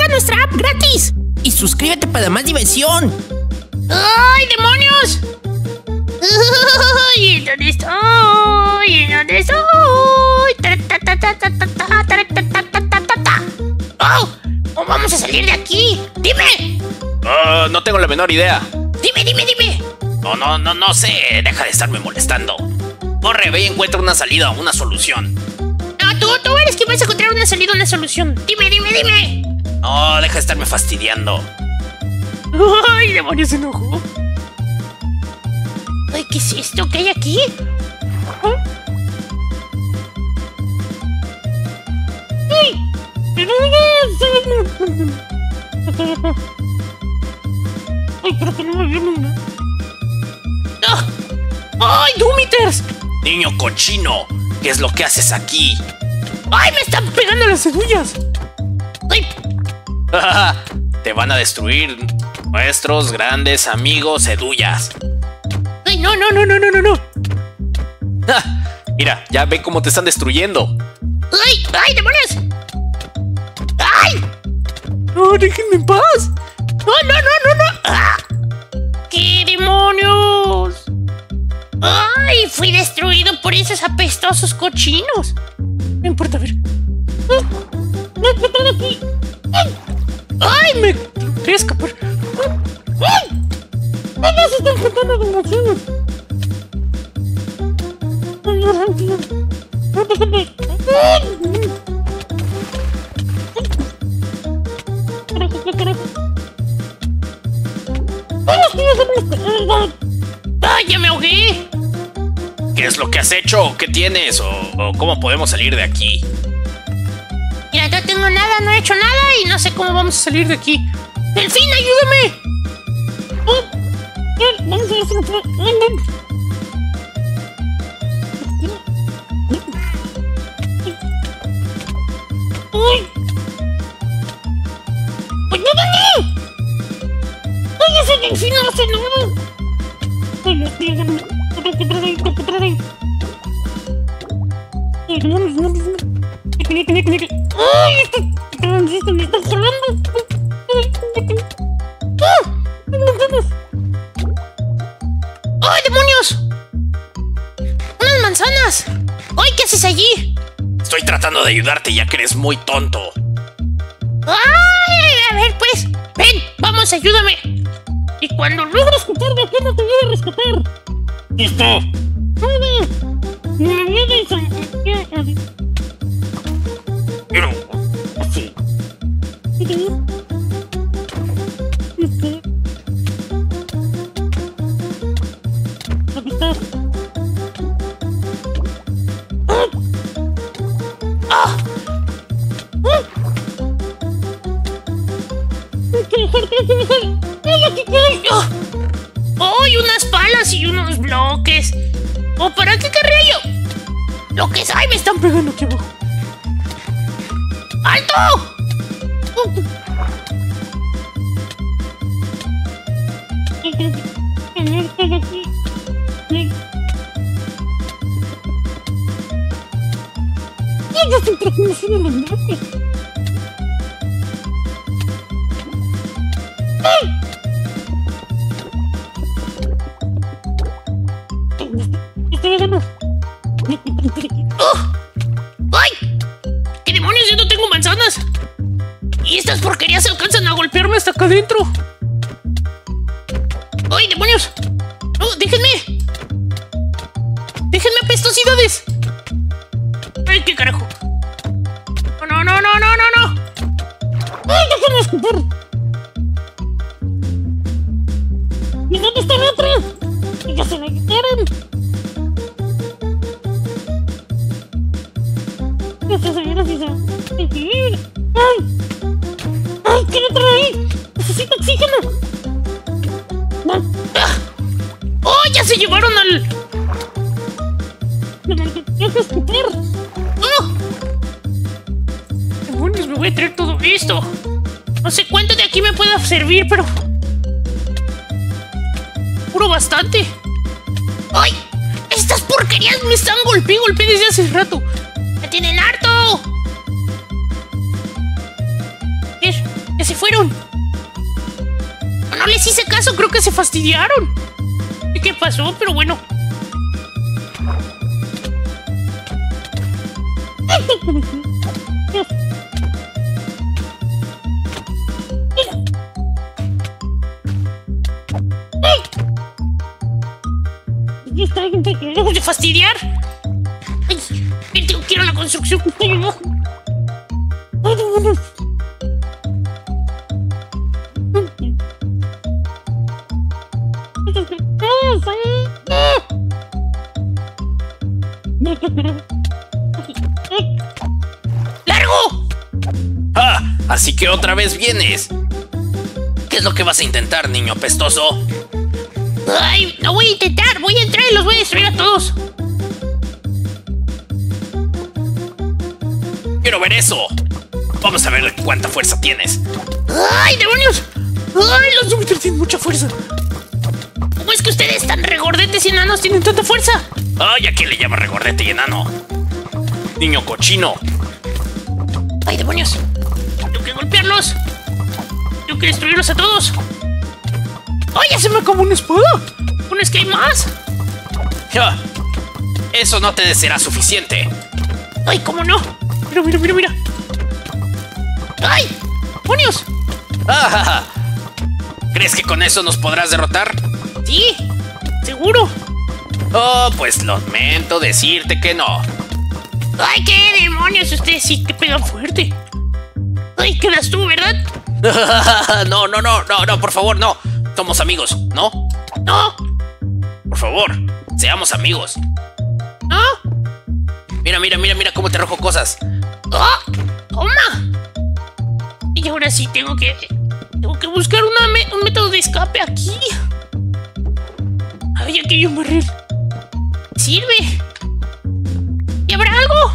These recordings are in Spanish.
nuestra app gratis. Y suscríbete para más diversión. ¡Ay, demonios! ¡Ay, ¿dónde estoy? ¿Dónde estoy? ¡Oh! ¿Cómo vamos a salir de aquí? ¡Dime! No tengo la menor idea. Dime. No sé. Deja de estarme molestando. Corre, ve y encuentra una salida, una solución. No, tú eres quien vas a encontrar una salida, una solución. Dime. No, deja de estarme fastidiando. ¡Ay, demonios, se enojó! Ay, ¿qué es esto? ¿Qué hay aquí? ¡Ay! ¡Ay, creo que no me vieron! ¡Ay, Doomiters! Niño cochino, ¿qué es lo que haces aquí? ¡Ay, me están pegando las cedullas! ¡Ay! Te van a destruir nuestros grandes amigos cedullas. ¡Ay, no! Mira, ya ve cómo te están destruyendo. ¡Ay, demonios! ¡Ay! ¡No, déjenme en paz! ¡No! ¡Ah! ¡Qué demonios! ¡Ay! Fui destruido por esos apestosos cochinos. No importa, a ver. ¡No están aquí! ¡Ay! Me voy a escapar. ¡Ay! ¡Ellos se están juntando demasiado! ¡Ay, ya me ahogué! ¿Qué es lo que has hecho? ¿Qué tienes? ¿O cómo podemos salir de aquí? Mira, no tengo nada, no he hecho nada y no sé cómo vamos a salir de aquí. ¡Delfín, ayúdame! Vamos a ver si nos... ¡Uy! ¡Ayúdame! ¡Ay, ese delfín no hace nada! ¡Ay, este transistor me está jalando! ¡Ay, demonios! ¡Unas manzanas! ¡Ay, qué haces allí! Estoy tratando de ayudarte ya que eres muy tonto. ¡Ay! A ver, pues, ven, vamos, ayúdame. Y cuando logres quitarme aquí no te voy a rescatar. ¡Listo! Me voy a desafiar. Pero... Así. Aquí está. ¡Ay, aquí qué! ¡Ay, unas palas y unos bloques! ¿O para qué querría yo? ¡Bloques! ¡Ay, me están pegando aquí abajo! ¡Alto! ¡Ya se introducen los bloques! ¡Ay! ¡Ay! ¿Qué demonios? Yo no tengo manzanas. Y estas porquerías alcanzan a golpearme hasta acá adentro. ¡Ay, demonios! ¡No, déjenme! ¡Déjenme, apestosidades! ¡Ay, qué carajo! ¡No! ¡Ay, déjenme escupir! ¿Y dónde está la otra? ¡Ya se la quitaron! ¡Esta señora sí se... ¡Ay! ¡Ay, qué le trae ahí! ¡Necesito oxígeno! ¡Oh, ya se llevaron al... ¡Deja escupir! ¡Oh! ¡Demonios, me voy a traer todo esto! No sé cuánto de aquí me pueda servir, pero... puro bastante. ¡Ay! ¡Estas porquerías me están golpe desde hace rato! ¡Me tienen harto! ¿Qué fueron. No les hice caso, creo que se fastidiaron. ¿Qué pasó? Pero bueno. Dejemos de fastidiar. Ay, quiero la construcción. ¡Largo! ¡Ah! Así que otra vez vienes. ¿Qué es lo que vas a intentar, niño apestoso? Ay, no voy a intentar. Voy a entrar y los voy a destruir a todos. Quiero ver eso. Vamos a ver cuánta fuerza tienes. ¡Ay, demonios! ¡Ay, los Júpiter tienen mucha fuerza! ¿Cómo es que ustedes tan regordetes y enanos tienen tanta fuerza? Ay, ¿a quién le llama regordete y enano? Niño cochino. ¡Ay, demonios! Tengo que golpearlos. Tengo que destruirlos a todos. ¡Ay, ya se me acabó una espada! ¿Bueno, es que hay más? Ja. Eso no te será suficiente. ¡Ay, cómo no! Mira, mira, mira, mira. ¡Ay! ¡Demonios! Ah, ¿crees que con eso nos podrás derrotar? Sí, seguro. Oh, pues lamento decirte que no. ¡Ay, qué demonios! Ustedes sí que pegan fuerte. ¡Ay, quedas tú, ¿verdad? No, no, no, no, no, por favor, no. Somos amigos, ¿no? ¡No! Por favor, seamos amigos. ¿No? Mira, mira, mira, mira cómo te arrojo cosas. ¡Oh! ¡Toma! Y ahora sí tengo que buscar un método de escape aquí. Ay, aquí hay un barril. ¿Sirve? ¿Y habrá algo?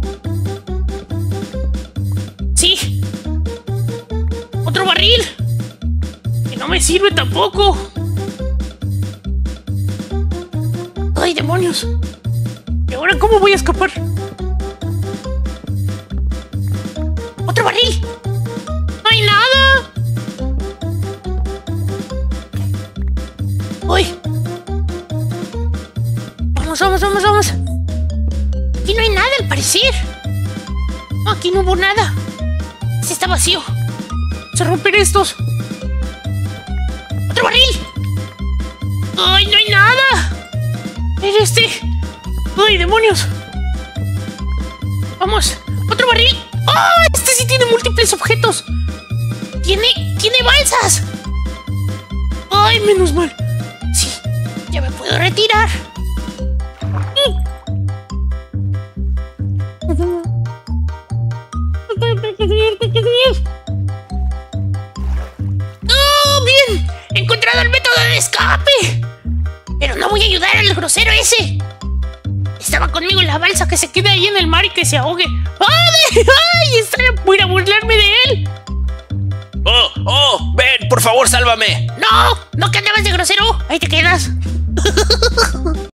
Sí. Otro barril. Que no me sirve tampoco. Ay, demonios. ¿Y ahora cómo voy a escapar? ¡Otro barril! ¡No hay nada! ¡Uy! Vamos, vamos, vamos, vamos. Aquí no hay nada al parecer. No, aquí no hubo nada. Este está vacío. Se rompen estos. ¡Otro barril! ¡Ay, no hay nada! ¡Es este! ¡Ay, demonios! ¡Vamos! ¡Otro barril! ¡Oh! Este sí tiene múltiples objetos. ¡Tiene balsas! ¡Ay, menos mal! Sí, ya me puedo retirar. ¡Oh, bien! ¡He encontrado el método de escape! Pero no voy a ayudar al grosero ese. Estaba conmigo en la balsa, que se quede ahí en el mar y que se ahogue. ¡Ay! Voy a burlarme de él. ¡Oh! ¡Oh! ¡Ven! ¡Por favor, sálvame! ¡No! ¡No, que andabas de grosero! ¡Ahí te quedas!